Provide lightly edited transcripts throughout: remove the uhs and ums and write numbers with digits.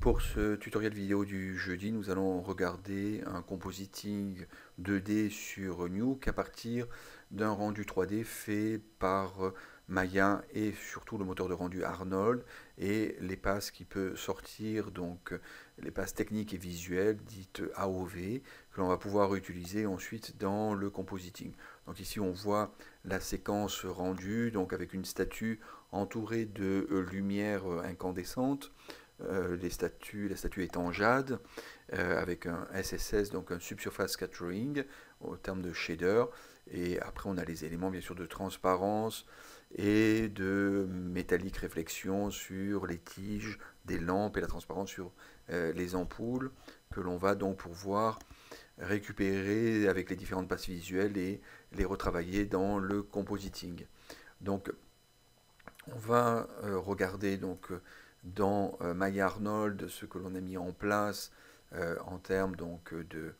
Pour ce tutoriel vidéo du jeudi, nous allons regarder un compositing 2D sur Nuke à partir d'un rendu 3D fait par Maya et surtout le moteur de rendu Arnold et les passes qui peuvent sortir, donc les passes techniques et visuelles dites AOV que l'on va pouvoir utiliser ensuite dans le compositing. Donc ici on voit la séquence rendue, donc avec une statue entourée de lumière incandescente. La statue est en jade avec un SSS, donc un Subsurface Scattering au terme de shader. Et après, on a les éléments bien sûr de transparence et de métallique réflexion sur les tiges des lampes et la transparence sur les ampoules que l'on va donc pouvoir récupérer avec les différentes passes visuelles et les retravailler dans le compositing. Donc, on va regarder donc dans Maya Arnold ce que l'on a mis en place en termes donc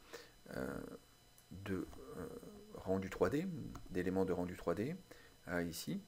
de rendu 3D, d'éléments de rendu 3D ici.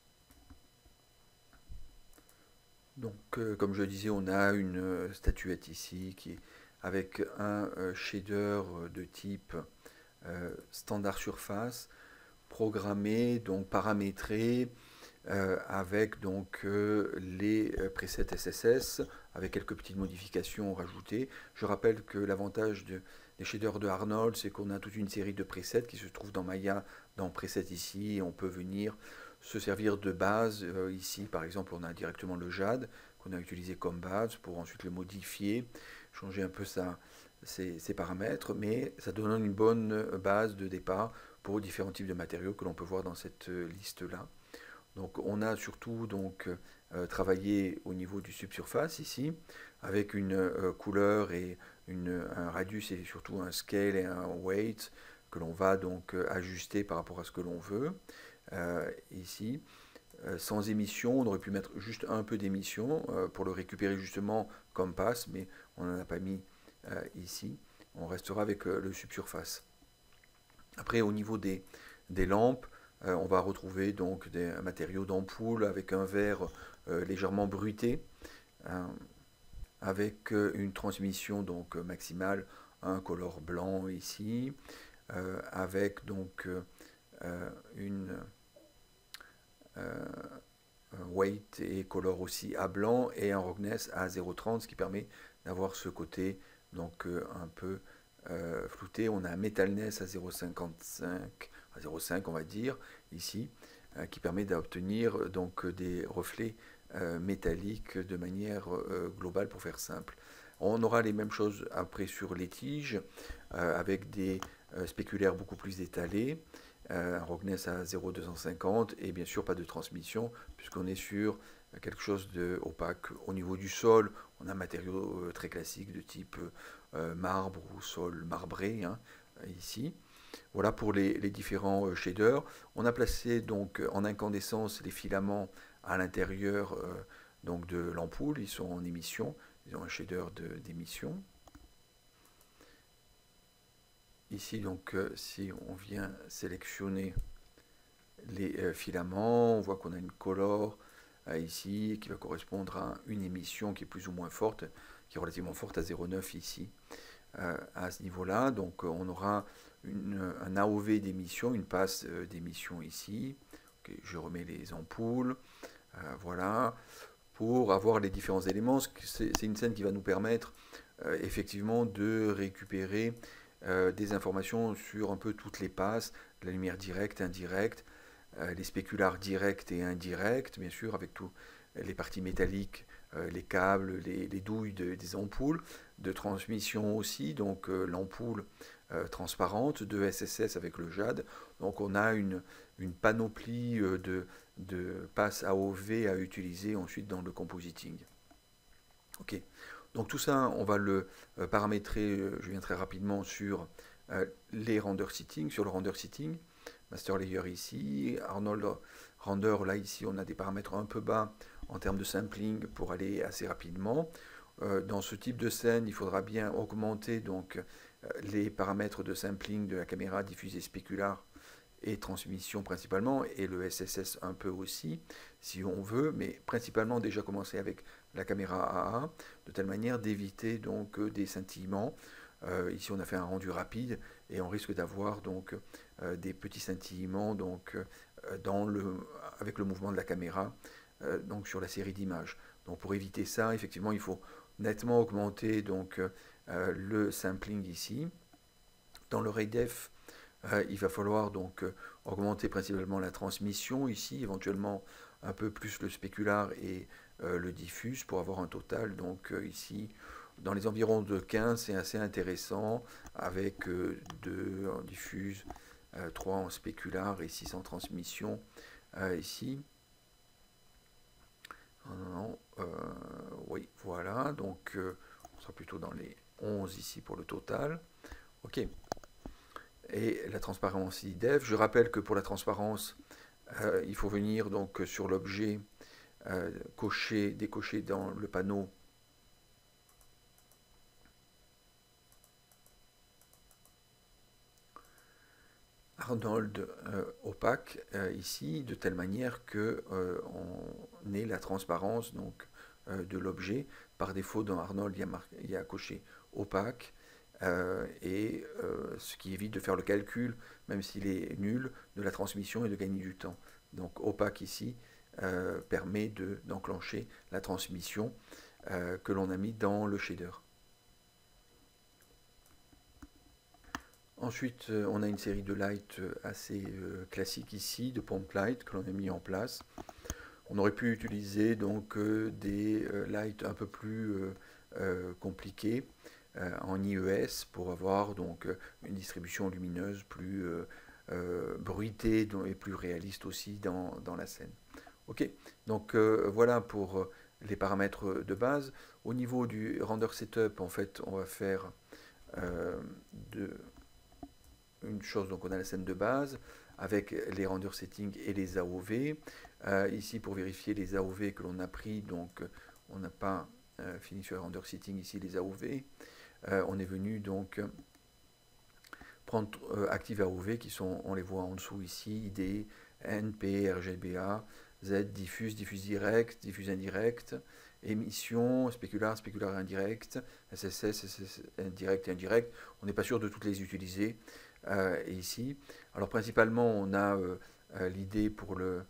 Donc comme je disais, on a une statuette ici qui est avec un shader de type standard surface programmé, donc paramétré avec donc les presets SSS avec quelques petites modifications rajoutées. Je rappelle que l'avantage des shaders de Arnold, c'est qu'on a toute une série de presets qui se trouvent dans Maya, dans Preset ici, et on peut venir se servir de base. Ici, par exemple, on a directement le jade qu'on a utilisé comme base pour ensuite le modifier, changer un peu ses paramètres, mais ça donne une bonne base de départ pour différents types de matériaux que l'on peut voir dans cette liste-là. Donc on a surtout donc, travaillé au niveau du subsurface ici, avec une couleur et un radius et surtout un scale et un weight que l'on va donc ajuster par rapport à ce que l'on veut. Ici, sans émission, on aurait pu mettre juste un peu d'émission pour le récupérer justement comme passe, mais on n'en a pas mis ici. On restera avec le subsurface. Après, au niveau des lampes, on va retrouver donc des matériaux d'ampoule avec un verre légèrement bruité, avec une transmission donc maximale, un color blanc ici, avec donc une weight et color aussi à blanc et un roughness à 0,30, ce qui permet d'avoir ce côté donc un peu flouté. On a un metalness à 0,55 à 0,5 on va dire ici, qui permet d'obtenir donc des reflets métalliques de manière globale pour faire simple. On aura les mêmes choses après sur les tiges avec des spéculaires beaucoup plus étalés, un roughness à 0,250 et bien sûr pas de transmission puisqu'on est sur quelque chose d'opaque. Au niveau du sol, on a un matériau très classique de type marbre ou sol marbré hein, ici. Voilà pour les différents shaders. On a placé donc en incandescence les filaments à l'intérieur donc de l'ampoule. Ils sont en émission. Ils ont un shader d'émission. Ici donc si on vient sélectionner les filaments, on voit qu'on a une color ici qui va correspondre à une émission qui est plus ou moins forte, qui est relativement forte à 0,9 ici. À ce niveau-là, donc on aura un AOV d'émission, une passe d'émission ici. Okay, je remets les ampoules, voilà, pour avoir les différents éléments. C'est une scène qui va nous permettre effectivement de récupérer des informations sur un peu toutes les passes, la lumière directe, indirecte, les spéculars directs et indirects, bien sûr, avec toutes les parties métalliques, les câbles, les douilles des ampoules, de transmission aussi, donc l'ampoule transparente, de SSS avec le jade. Donc on a une panoplie de passes AOV à utiliser ensuite dans le compositing. Ok, donc tout ça, on va le paramétrer, je viens très rapidement sur les render settings, sur le render setting. Master layer ici, Arnold render là ici on a des paramètres un peu bas en termes de sampling pour aller assez rapidement. Dans ce type de scène il faudra bien augmenter donc les paramètres de sampling de la caméra diffusée spécular et transmission principalement, et le SSS un peu aussi, si on veut, mais principalement déjà commencer avec la caméra AA, de telle manière d'éviter donc des scintillements. Ici on a fait un rendu rapide et on risque d'avoir donc des petits scintillements donc, avec le mouvement de la caméra donc sur la série d'images. Donc pour éviter ça, effectivement, il faut nettement augmenter donc, le sampling ici. Dans le RayDef, il va falloir donc augmenter principalement la transmission ici, éventuellement un peu plus le spécular et le diffuse pour avoir un total donc ici dans les environs de 15, c'est assez intéressant avec 2 en diffuse, 3 en spécular et 6 en transmission ici. Non, oui, voilà, donc on sera plutôt dans les 11 ici pour le total. Ok. Et la transparence IDEF, je rappelle que pour la transparence, il faut venir donc sur l'objet, décocher dans le panneau Arnold opaque ici, de telle manière que on ait la transparence donc, de l'objet. Par défaut, dans Arnold, il y a coché opaque, ce qui évite de faire le calcul, même s'il est nul, de la transmission et de gagner du temps. Donc opaque ici permet d'enclencher la transmission que l'on a mis dans le shader. Ensuite, on a une série de lights assez classiques ici, de pompe light que l'on a mis en place. On aurait pu utiliser donc des lights un peu plus compliqués en IES pour avoir donc une distribution lumineuse plus bruitée et plus réaliste aussi dans la scène. Ok, donc voilà pour les paramètres de base. Au niveau du render setup, en fait, on va faire une chose, donc on a la scène de base avec les render settings et les AOV. Ici, pour vérifier les AOV que l'on a pris, donc on n'a pas fini sur les render settings ici, les AOV. On est venu donc prendre Active AOV qui sont, on les voit en dessous ici, ID, NP, RGBA, Z, diffuse, diffuse direct, diffuse indirect, émission, spécular, spécular indirect, SSS, SSS indirect et indirect. On n'est pas sûr de toutes les utiliser ici. Alors principalement, on a l'idée pour le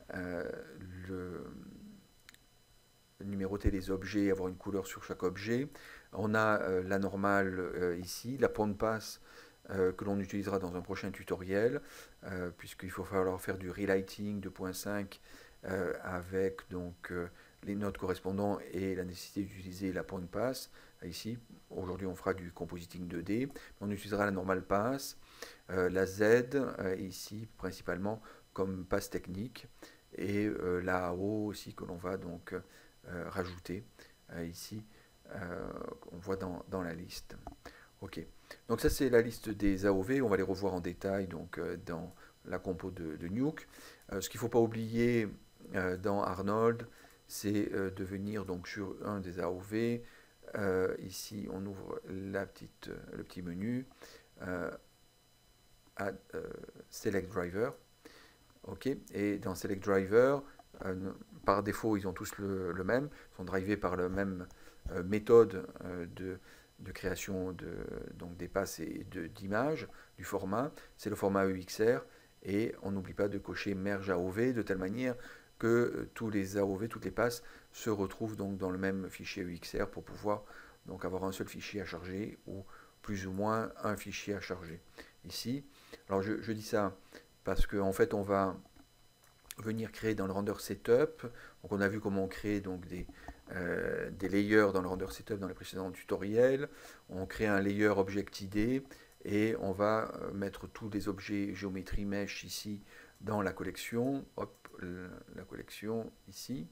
numéroter les objets, avoir une couleur sur chaque objet. On a la normale ici, la point de passe que l'on utilisera dans un prochain tutoriel, puisqu'il faut falloir faire du relighting 2.5 avec donc les nodes correspondants et la nécessité d'utiliser la point pass. Ici, aujourd'hui, on fera du compositing 2D. On utilisera la normale pass, la Z ici principalement comme passe technique et la AO aussi que l'on va donc rajouter ici. On voit dans la liste. Ok, donc ça c'est la liste des AOV, on va les revoir en détail donc, dans la compo de Nuke. Ce qu'il ne faut pas oublier dans Arnold, c'est de venir donc sur un des AOV. Ici on ouvre le petit menu, Add, Select Driver. Ok, et dans Select Driver, par défaut ils ont tous le même, ils sont drivés par la même méthode de création donc des passes et d'images, du format, c'est le format EXR, et on n'oublie pas de cocher Merge AOV de telle manière que tous les AOV, toutes les passes se retrouvent donc dans le même fichier EXR pour pouvoir donc avoir un seul fichier à charger ou plus ou moins un fichier à charger. Ici, alors je dis ça parce qu'en fait on va venir créer dans le render setup. Donc on a vu comment on crée donc des layers dans le render setup dans les précédents tutoriels. On crée un layer object-id et on va mettre tous les objets géométrie mesh ici dans la collection. Hop, la collection ici.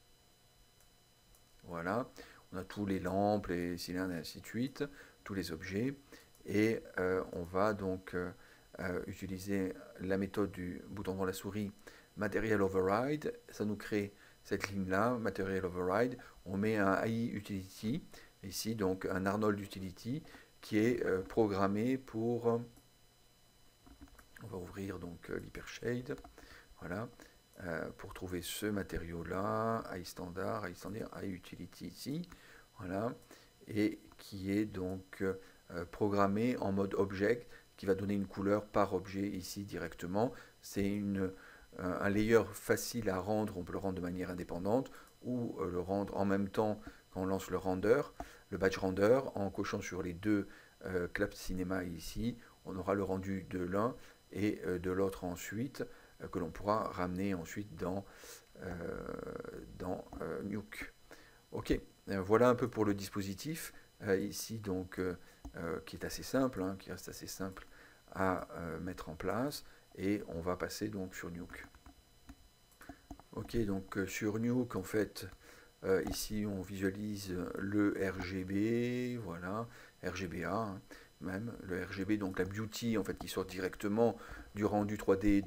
Voilà. On a tous les lampes, les cylindres et ainsi de suite, tous les objets. Et on va donc utiliser la méthode du bouton dans la souris Material Override, ça nous crée cette ligne-là, Material Override. On met un AI Utility, ici donc un Arnold Utility, qui est programmé pour On va ouvrir donc l'Hypershade, voilà, pour trouver ce matériau-là, iStandard, iUtility ici, voilà, et qui est donc programmé en mode object, qui va donner une couleur par objet ici directement. C'est un layer facile à rendre, on peut le rendre de manière indépendante, ou le rendre en même temps quand on lance le render, le batch render, en cochant sur les deux claps cinéma ici, on aura le rendu de l'un et de l'autre ensuite, que l'on pourra ramener ensuite dans Nuke. Ok, voilà un peu pour le dispositif, ici donc, qui est assez simple, hein, qui reste assez simple à mettre en place, et on va passer donc sur Nuke. Ok, donc sur Nuke, en fait, ici on visualise le RGB, voilà, RGBA, hein, même le RGB, donc la beauty en fait qui sort directement du rendu 3D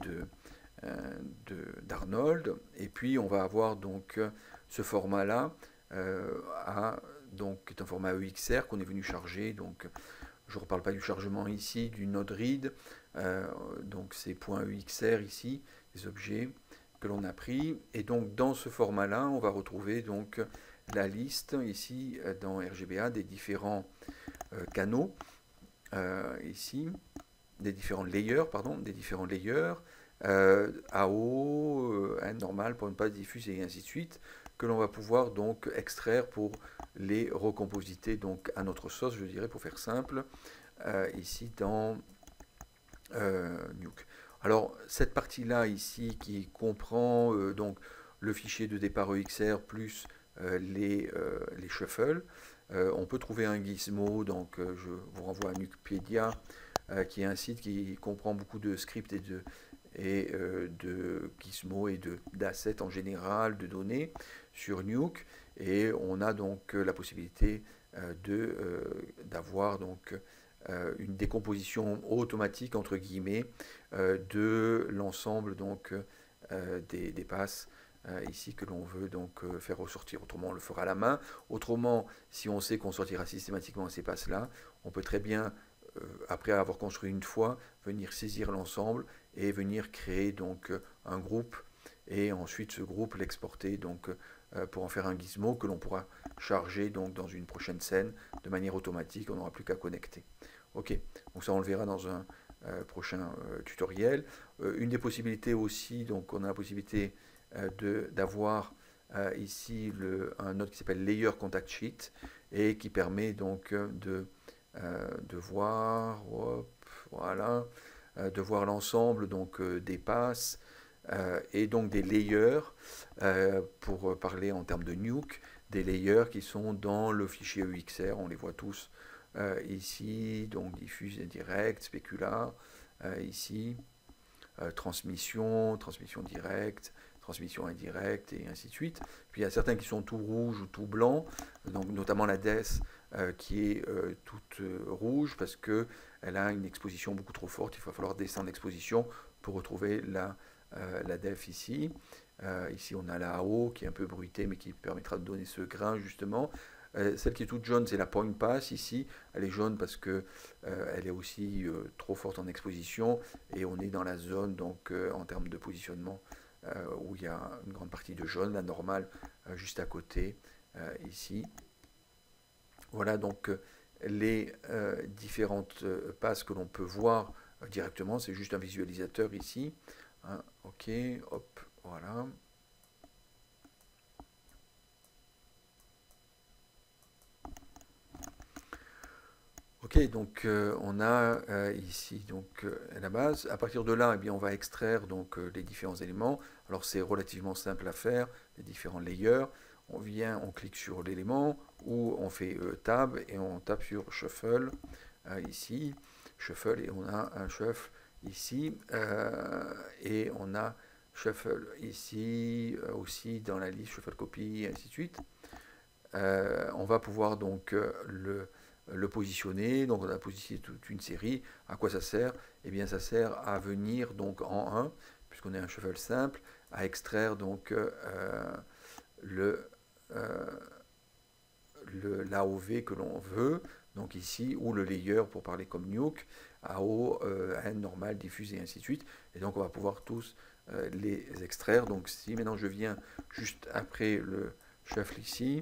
d'Arnold, et puis on va avoir donc ce format là donc qui est un format EXR qu'on est venu charger, donc je ne reparle pas du chargement ici du node read, donc c'est .exr ici, les objets que l'on a pris, et donc dans ce format là on va retrouver donc la liste ici dans RGBA des différents canaux ici, des différents layers, AO, normal pour ne pas diffuser et ainsi de suite, que l'on va pouvoir donc extraire pour les recompositer donc à notre sauce, je dirais pour faire simple, ici dans Nuke. Alors cette partie-là ici qui comprend donc le fichier de départ EXR plus les shuffles, on peut trouver un gizmo, donc je vous renvoie à Nukepedia, qui est un site qui comprend beaucoup de scripts de gizmos et d'assets en général, de données sur Nuke, et on a donc la possibilité d'avoir donc une décomposition automatique entre guillemets de l'ensemble donc des passes ici que l'on veut donc faire ressortir. Autrement on le fera à la main, autrement si on sait qu'on sortira systématiquement ces passes là, on peut très bien après avoir construit une fois, venir saisir l'ensemble et venir créer donc un groupe, et ensuite ce groupe l'exporter donc pour en faire un gizmo que l'on pourra charger donc dans une prochaine scène de manière automatique, on n'aura plus qu'à connecter. Ok, donc ça on le verra dans un prochain tutoriel. Une des possibilités aussi, donc on a la possibilité d'avoir ici un node qui s'appelle Layer Contact Sheet et qui permet donc de voir, voilà, de voir l'ensemble donc des passes et donc des layers, pour parler en termes de Nuke, des layers qui sont dans le fichier EXR, on les voit tous ici, donc diffuse direct, spécular, ici, transmission directe, transmission indirecte, et ainsi de suite. Puis il y a certains qui sont tout rouges ou tout blancs, donc notamment la DES qui est toute rouge parce qu'elle a une exposition beaucoup trop forte, il va falloir descendre l'exposition pour retrouver la def ici. Ici on a la AO qui est un peu bruitée mais qui permettra de donner ce grain justement. Celle qui est toute jaune, c'est la point pass ici. Elle est jaune parce que elle est aussi trop forte en exposition, et on est dans la zone donc en termes de positionnement où il y a une grande partie de jaune, la normale juste à côté ici. Voilà donc les différentes passes que l'on peut voir directement. C'est juste un visualisateur ici. Hein, ok, hop, voilà. Ok, donc on a ici donc la base. À partir de là, eh bien, on va extraire donc les différents éléments. Alors c'est relativement simple à faire, les différents layers. On vient, on clique sur l'élément, ou on fait tab et on tape sur shuffle ici, shuffle, et on a un shuffle ici, et on a shuffle ici aussi dans la liste shuffle copy, et ainsi de suite. On va pouvoir donc le positionner, donc on a positionné toute une série. À quoi ça sert? Eh bien ça sert à venir donc en 1, puisqu'on est un shuffle simple, à extraire donc le l'AOV que l'on veut, donc ici, ou le layer pour parler comme Nuke, AO, N, normal, diffuse et ainsi de suite. Et donc on va pouvoir tous les extraire. Donc si maintenant je viens juste après le shuffle ici,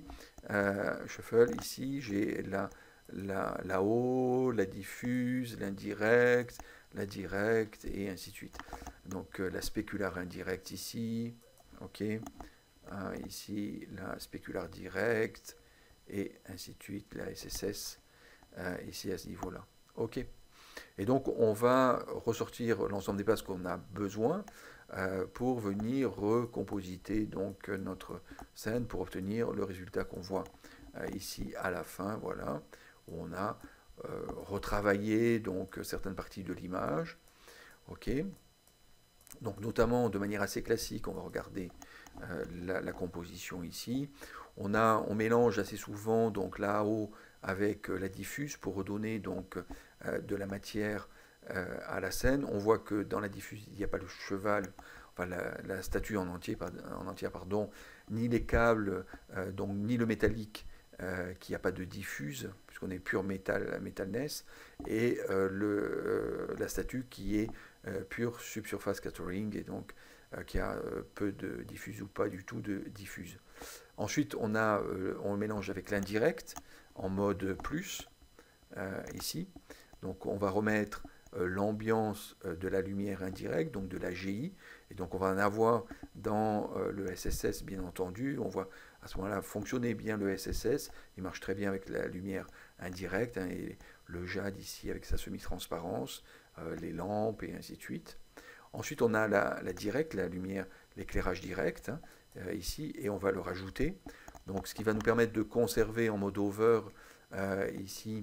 j'ai la haut, la diffuse, l'indirect, la directe et ainsi de suite. Donc la spécular indirecte ici, ok, ici la spécular directe et ainsi de suite, la SSS ici à ce niveau-là. Ok. Et donc on va ressortir l'ensemble des places qu'on a besoin pour venir recompositer donc notre scène pour obtenir le résultat qu'on voit ici à la fin, voilà, où on a retravaillé donc certaines parties de l'image. Ok. Donc notamment de manière assez classique, on va regarder la composition ici. On mélange assez souvent donc la AO avec la diffuse pour redonner donc de la matière à la scène. On voit que dans la diffuse, il n'y a pas le cheval, enfin la statue en entière, pardon, ni les câbles, donc ni le métallique qui n'a pas de diffuse, puisqu'on est pur métalness, et la statue qui est pure subsurface scattering, et donc qui a peu de diffuse ou pas du tout de diffuse. Ensuite, on le mélange avec l'indirect en mode plus, ici. Donc on va remettre l'ambiance de la lumière indirecte, donc de la GI, et donc on va en avoir dans le SSS bien entendu. On voit à ce moment-là fonctionner bien le SSS, il marche très bien avec la lumière indirecte, hein, et le jade ici avec sa semi-transparence, les lampes et ainsi de suite. Ensuite on a la directe, la lumière, l'éclairage direct, hein, ici, et on va le rajouter. Donc ce qui va nous permettre de conserver en mode over ici,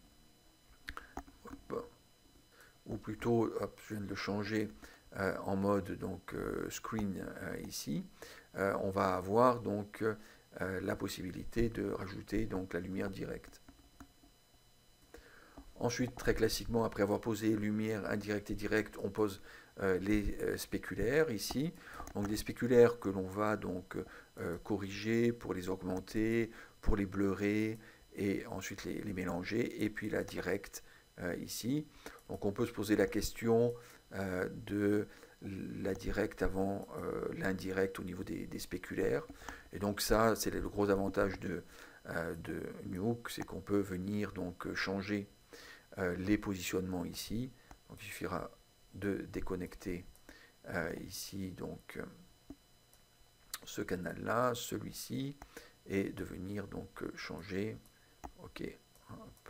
ou plutôt, hop, je viens de le changer en mode donc screen ici. On va avoir donc la possibilité de rajouter donc la lumière directe. Ensuite, très classiquement, après avoir posé lumière indirecte et directe, on pose les spéculaires ici. Donc des spéculaires que l'on va donc corriger pour les augmenter, pour les bleurer et ensuite les mélanger. Et puis la directe ici. Donc on peut se poser la question de la directe avant l'indirect au niveau des spéculaires. Et donc ça, c'est le gros avantage de Nuke, c'est qu'on peut venir donc changer les positionnements ici. Donc il suffira de déconnecter ici donc ce canal là, celui-ci, et de venir donc changer. Ok. Hop.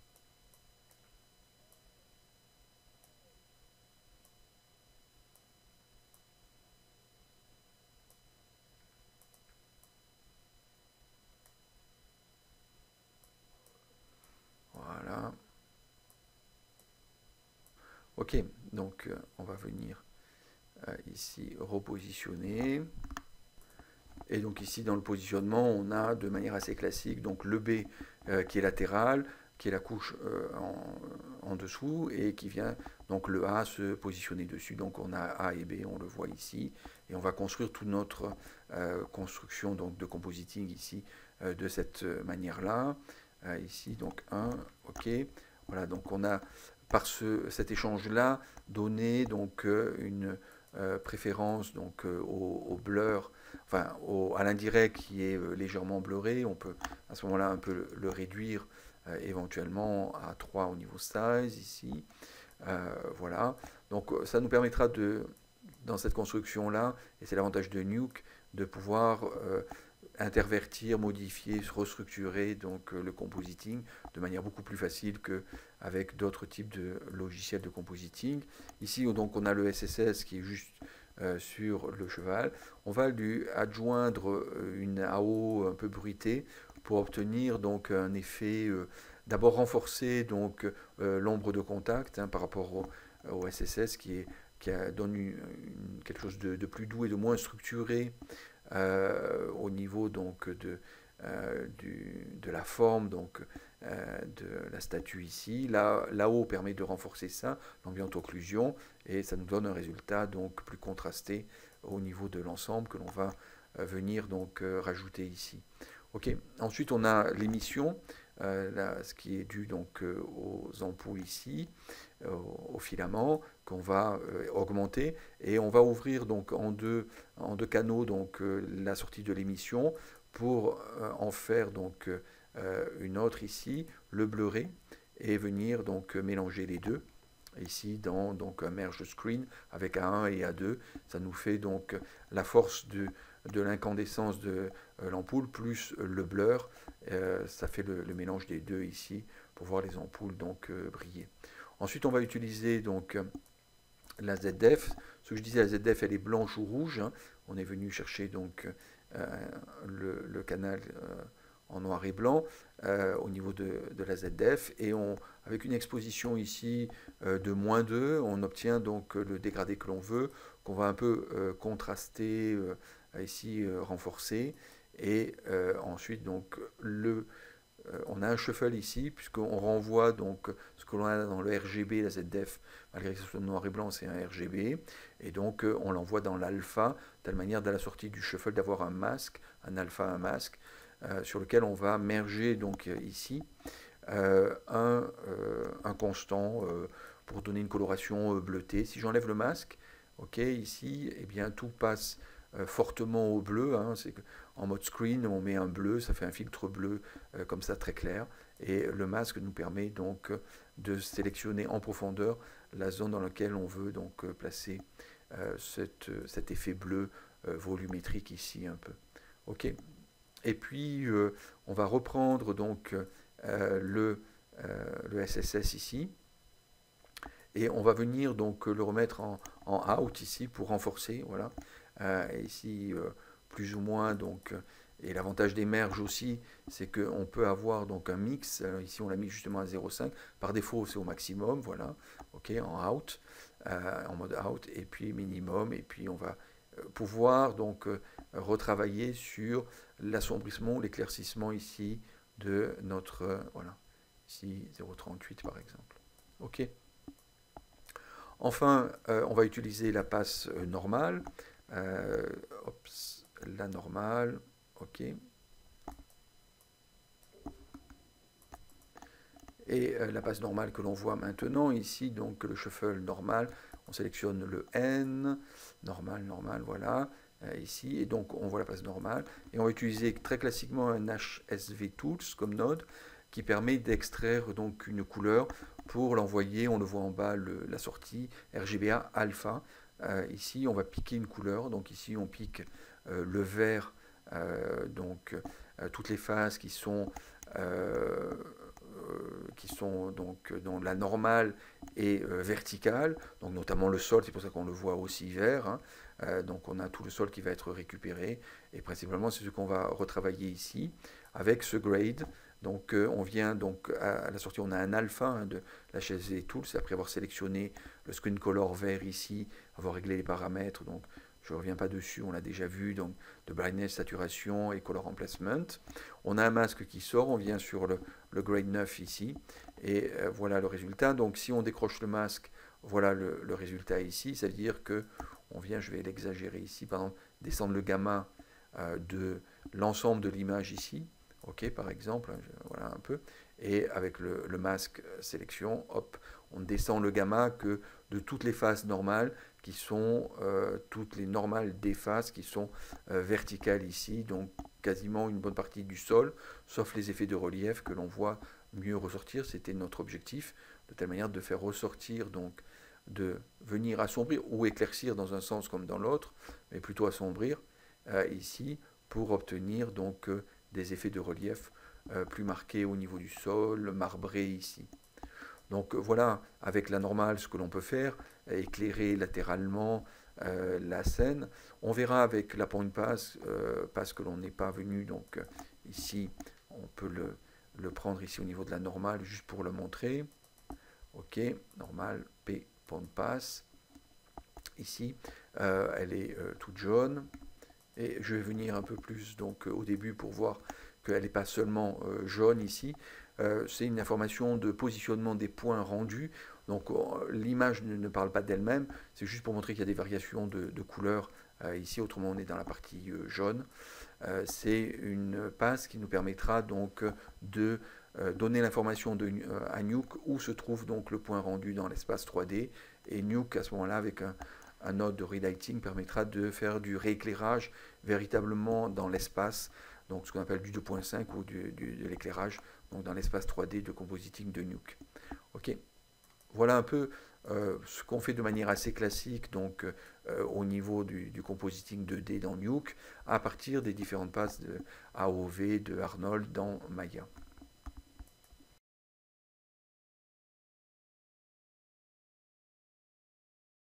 Voilà. Ok, donc on va venir ici repositionner. Et donc ici dans le positionnement, on a de manière assez classique donc le B qui est latéral, qui est la couche en dessous, et qui vient donc le A se positionner dessus. Donc on a A et B, on le voit ici, et on va construire toute notre construction donc de compositing ici de cette manière-là. Ici donc 1, ok. Voilà, donc on a par cet échange-là donné donc une préférence donc au blur, enfin à l'indirect qui est légèrement blurré. On peut à ce moment-là un peu le réduire éventuellement à 3 au niveau size ici. Voilà, donc ça nous permettra de, dans cette construction-là, et c'est l'avantage de Nuke, de pouvoir intervertir, modifier, restructurer donc le compositing de manière beaucoup plus facile qu'avec d'autres types de logiciels de compositing. Ici donc on a le SSS qui est juste sur le cheval. On va lui adjoindre une AO un peu bruitée pour obtenir donc un effet d'abord renforcer donc l'ombre de contact par rapport au SSS qui donne quelque chose de plus doux et de moins structuré au niveau donc de la forme donc de la statue ici. Là-haut permet de renforcer ça, l'ambient occlusion, et ça nous donne un résultat donc plus contrasté au niveau de l'ensemble que l'on va venir donc rajouter ici. Ok. Ensuite, on a l'émission, ce qui est dû donc aux ampoules ici, aux filaments qu'on va augmenter et on va ouvrir donc en deux canaux donc la sortie de l'émission pour en faire donc une autre ici, le bleurer et venir donc mélanger les deux. Ici dans donc un merge screen avec A1 et A2, ça nous fait donc la force de l'incandescence de l'ampoule plus le blur, ça fait le mélange des deux ici pour voir les ampoules donc briller. Ensuite on va utiliser donc la ZF. Ce que je disais, la ZF elle est blanche ou rouge, hein. On est venu chercher donc le canal en noir et blanc au niveau de la ZF et avec une exposition ici de -2, on obtient donc le dégradé que l'on veut, qu'on va un peu contraster ici, renforcer et ensuite donc on a un shuffle ici, puisqu'on renvoie donc ce que l'on a dans le RGB, la ZF, malgré que ce soit noir et blanc, c'est un RGB, et donc on l'envoie dans l'alpha, de telle manière, dès la sortie du shuffle, d'avoir un masque, un alpha, un masque, sur lequel on va merger donc ici un constant pour donner une coloration bleutée. Si j'enlève le masque, ok, ici, eh bien tout passe fortement au bleu, hein, en mode screen, on met un bleu, ça fait un filtre bleu comme ça très clair, et le masque nous permet donc de sélectionner en profondeur la zone dans laquelle on veut donc placer cet effet bleu volumétrique ici un peu. Ok. Et puis on va reprendre donc le SSS ici, et on va venir donc le remettre en out ici pour renforcer, voilà. Et ici plus ou moins donc et l'avantage des merges aussi, c'est qu'on peut avoir donc un mix. Alors ici on l'a mis justement à 0,5, par défaut c'est au maximum, voilà, ok, en out, en mode out, et puis minimum, et puis on va pouvoir donc retravailler sur l'assombrissement, l'éclaircissement ici de notre, voilà, ici 0,38 par exemple, ok. Enfin, on va utiliser la passe normale. La normale, ok. Et la passe normale que l'on voit maintenant ici, donc le shuffle normal, on sélectionne le N, normal, normal, voilà, ici, et donc on voit la passe normale. Et on va utiliser très classiquement un HSV Tools comme node qui permet d'extraire donc une couleur pour l'envoyer, on le voit en bas, la sortie RGBA alpha. Ici, on va piquer une couleur, donc ici on pique le vert, donc toutes les phases qui sont donc dans la normale et verticale, donc notamment le sol, c'est pour ça qu'on le voit aussi vert, hein. Donc on a tout le sol qui va être récupéré, et principalement c'est ce qu'on va retravailler ici, avec ce grade. Donc on vient donc à la sortie, on a un alpha hein, de la HSV Tools, après avoir sélectionné le screen color vert ici, avoir réglé les paramètres, donc je ne reviens pas dessus, on l'a déjà vu, donc de brightness, saturation et color emplacement. On a un masque qui sort, on vient sur le grade 9 ici, et voilà le résultat. Donc si on décroche le masque, voilà le résultat ici, ça veut dire que on vient, je vais l'exagérer ici, par exemple, descendre le gamma de l'ensemble de l'image ici, ok, par exemple, voilà un peu, et avec le masque sélection, hop, on descend le gamma que de toutes les faces normales, qui sont toutes les normales des faces qui sont verticales ici, donc quasiment une bonne partie du sol, sauf les effets de relief que l'on voit mieux ressortir. C'était notre objectif, de telle manière de faire ressortir, donc de venir assombrir ou éclaircir dans un sens comme dans l'autre, mais plutôt assombrir ici pour obtenir donc des effets de relief plus marqués au niveau du sol, marbré ici. Donc voilà, avec la normale, ce que l'on peut faire, éclairer latéralement la scène. On verra avec la point pass, parce que l'on n'est pas venu, donc ici, on peut le prendre ici au niveau de la normale, juste pour le montrer. Ok, normale, P, point pass. Ici, elle est toute jaune. Et je vais venir un peu plus donc au début pour voir qu'elle n'est pas seulement jaune ici. C'est une information de positionnement des points rendus. Donc l'image ne parle pas d'elle-même, c'est juste pour montrer qu'il y a des variations de couleurs ici autrement on est dans la partie jaune. C'est une passe qui nous permettra donc de donner l'information à Nuke où se trouve donc le point rendu dans l'espace 3D, et Nuke à ce moment-là avec un node de relighting permettra de faire du rééclairage véritablement dans l'espace, donc ce qu'on appelle du 2.5 ou de l'éclairage donc dans l'espace 3D de compositing de Nuke. Ok, voilà un peu ce qu'on fait de manière assez classique donc au niveau du compositing 2D dans Nuke à partir des différentes passes de AOV de Arnold dans Maya.